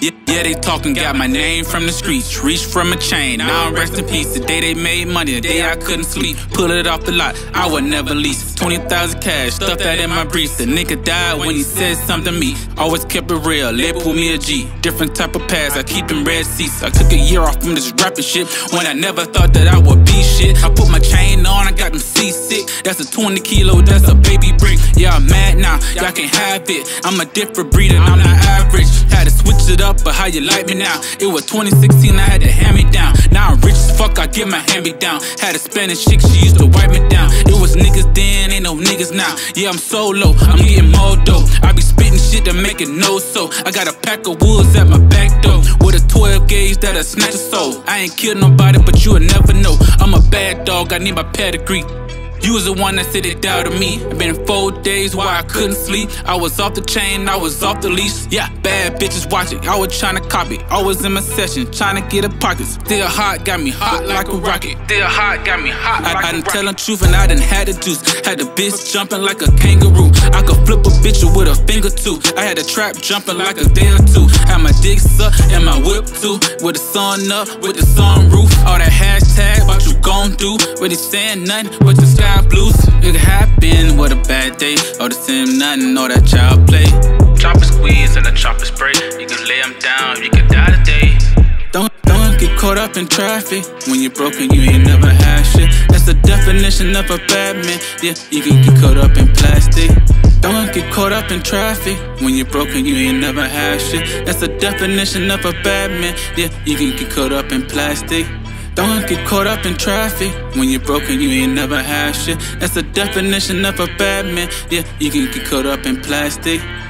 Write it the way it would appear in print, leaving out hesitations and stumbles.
Yeah, they talking, got my name from the streets, reached from a chain, now I'm rest in peace. The day they made money, the day I couldn't sleep, pull it off the lot, I would never lease. 20,000 cash, stuff that in my briefs. The nigga died when he said something to me, always kept it real, they pull me a G. Different type of pass, I keep them red seats. I took a year off from this rapping shit, when I never thought that I would be shit. I put my chain on, I got them seasick, that's a 20 kilo, that's a baby brick. Yeah, I'm mad now, y'all can't have it, I'm a different breed and I'm not average. Had to switch it up, but how you like me now? It was 2016, I had to hand me down. Now I'm rich as fuck, I get my hand me down. Had a Spanish chick, she used to wipe me down. It was niggas then, ain't no niggas now. Yeah, I'm solo, I'm getting more dope. I be spitting shit to make it no so. I got a pack of woods at my back door, with a 12 gauge that'll snatch a soul. I ain't killed nobody, but you'll never know. I'm a bad dog, I need my pedigree. You was the one that said it doubted me. It been 4 days why I couldn't sleep. I was off the chain, I was off the leash. Yeah, bad bitches watching, I was trying to copy. Always in my session, trying to get a pockets. Still hot, got me hot like a rocket. Still hot, got me hot like a rocket. I done tell the truth and I done had the juice. Had the bitch jumping like a kangaroo. I could flip a bitch with a finger too. I had the trap jumping like a day or two. Had my dick sucked and my whip too. With the sun up, with the sunroof. All that hashtag, what you gon' do? When he saying nothing, with the sky blues. It could happen with a bad day, or the same nothing, or that child play. Chopper squeeze and a chopper spray. You can lay them down, you can die today. Don't get caught up in traffic. When you're broken, you ain't never had shit. That's the definition of a bad man. Yeah, you can get caught up in plastic. Don't get caught up in traffic. When you're broken, you ain't never had shit. That's the definition of a bad man. Yeah, you can get caught up in plastic. Don't get caught up in traffic. When you're broken, you ain't never had shit. That's the definition of a bad man. Yeah, you can get caught up in plastic.